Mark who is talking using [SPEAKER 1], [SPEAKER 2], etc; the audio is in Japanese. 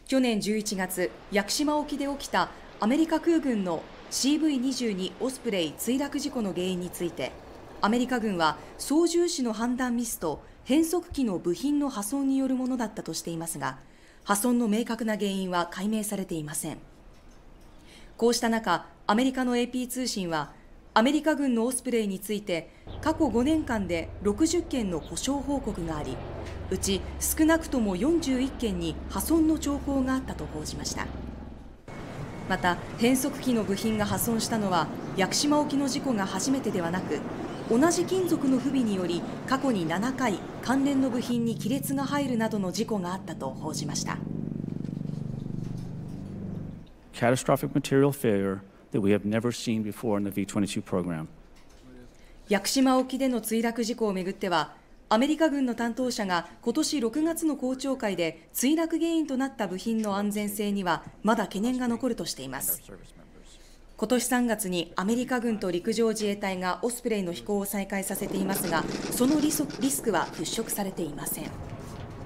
[SPEAKER 1] 去年11月、屋久島沖で起きたアメリカ空軍の CV-22 オスプレイ墜落事故の原因について、アメリカ軍は操縦士の判断ミスと変速機の部品の破損によるものだったとしていますが、破損の明確な原因は解明されていません。こうした中、アメリカの AP 通信は、アメリカ軍のオスプレイについて過去5年間で60件の故障報告があり、うち少なくとも41件に破損の兆候があったと報じました。また、変速機の部品が破損したのは屋久島沖の事故が初めてではなく、同じ金属の不備により過去に7回関連の部品に亀裂が入るなどの事故があったと報じました。
[SPEAKER 2] Catastrophic material failure that we have never seen before in the V-22 program.
[SPEAKER 1] 屋久島沖での墜落事故をめぐっては、アメリカ軍の担当者が今年6月の公聴会で墜落原因となった部品の安全性にはまだ懸念が残るとしています。今年3月にアメリカ軍と陸上自衛隊がオスプレイの飛行を再開させていますが、そのリスクは払拭されていません。